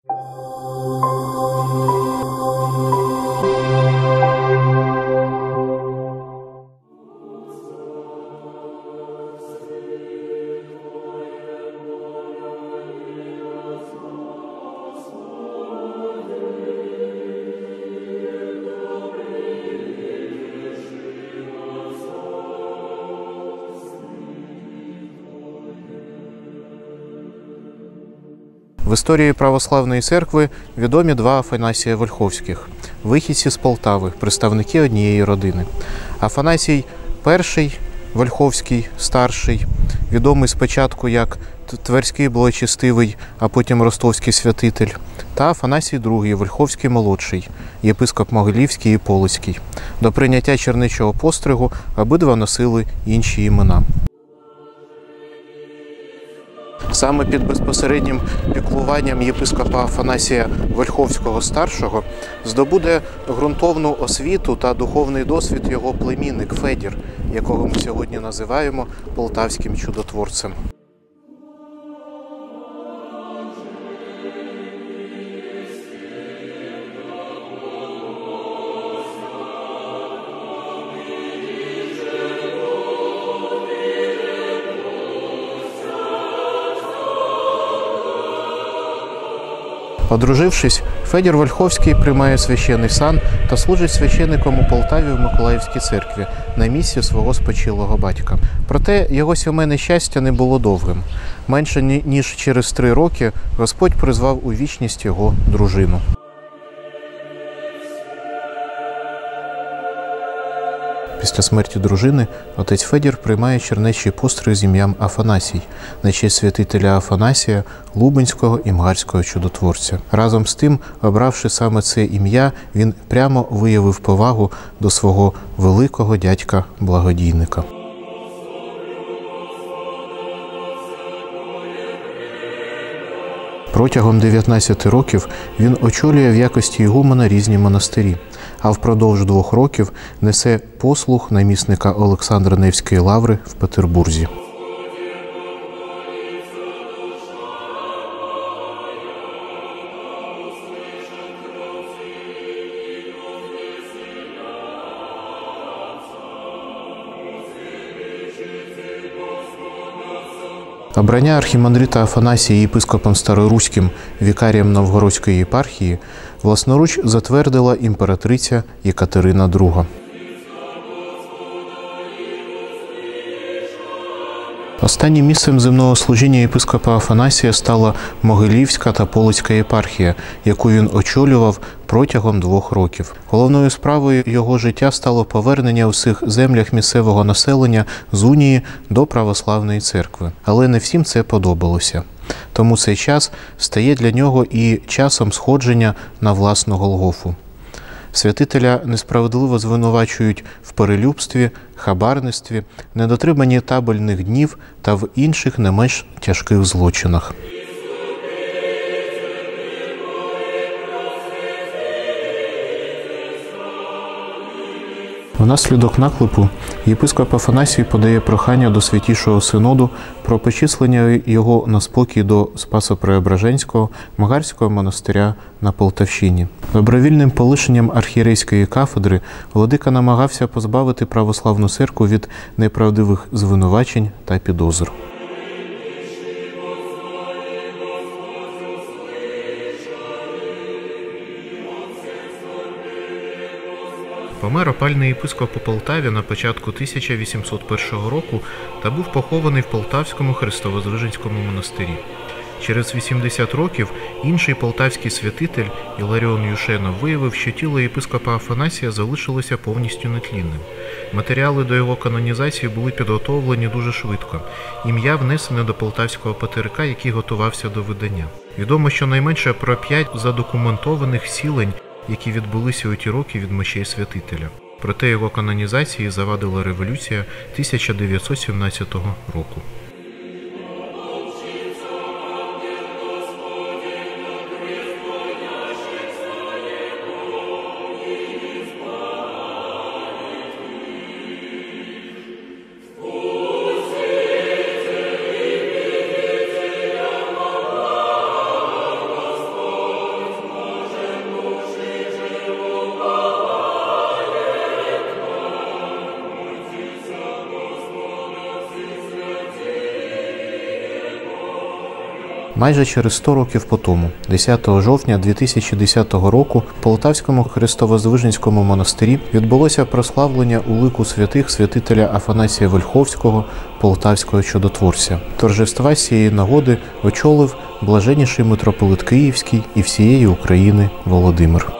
В історії православної церкви відомі два Афанасія Вольховських – вихідці з Полтави, представники однієї родини. Афанасій І Вольховський, старший, відомий спочатку як Тверський благочестивий, а потім Ростовський святитель, та Афанасій II Вольховський молодший, єпископ Могилівський і Полоцький. До прийняття чернечого постригу обидва носили інші імена. Саме під безпосереднім піклуванням єпископа Афанасія Вольховського-старшого здобуде ґрунтовну освіту та духовний досвід його племінник Федір, якого ми сьогодні називаємо полтавським чудотворцем. Одружившись, Федір Вольховський приймає священний сан та служить священником у Полтаві в Миколаївській церкві на місці свого спочилого батька. Проте його сімейне щастя не було довгим. Менше ніж через 3 роки Господь призвав у вічність його дружину. Після смерті дружини отець Федір приймає чернечий постриг з ім'ям Афанасій на честь святителя Афанасія, лубенського і мгарського чудотворця. Разом з тим, обравши саме це ім'я, він прямо виявив повагу до свого великого дядька-благодійника. Протягом 19 років він очолює в якості ігумена різні монастирі, а впродовж 2 років несе послуг намісника Олександра Невської лаври в Петербурзі. Обрання архімандрита Афанасія єпископом Староруським, вікарієм Новгородської єпархії, власноруч затвердила імператриця Єкатерина II. Останнім місцем земного служіння єпископа Афанасія стала Могилівська та Полоцька єпархія, яку він очолював протягом 2 років. Головною справою його життя стало повернення у всіх землях місцевого населення з унії до православної церкви. Але не всім це подобалося. Тому цей час стає для нього і часом сходження на власну Голгофу. Святителя несправедливо звинувачують в перелюбстві, хабарництві, недотриманні табельних днів та в інших не менш тяжких злочинах. Внаслідок наклепу єпископ Афанасій подає прохання до Святішого Синоду про почислення його на спокій до Спасо-Преображенського Мгарського монастиря на Полтавщині. Добровільним полишенням архієрейської кафедри владика намагався позбавити православну церкву від неправдивих звинувачень та підозр. Помер опальний єпископ у Полтаві на початку 1801 року та був похований в Полтавському Христово-Воздвиженському монастирі. Через 80 років інший полтавський святитель Іларіон Юшенов виявив, що тіло єпископа Афанасія залишилося повністю нетлінним. Матеріали до його канонізації були підготовлені дуже швидко. Ім'я внесене до Полтавського патріарха, який готувався до видання. Відомо щонайменше про 5 задокументованих сілень, які відбулися у ті роки від мощей святителя. Проте його канонізації завадила революція 1917 року. Майже через 100 років по тому, 10 жовтня 2010 року, в Полтавському Христово-Звиженському монастирі відбулося прославлення у лику святих святителя Афанасія Вольховського, полтавського чудотворця. Торжества з цієї нагоди очолив блаженніший митрополит Київський і всієї України Володимир.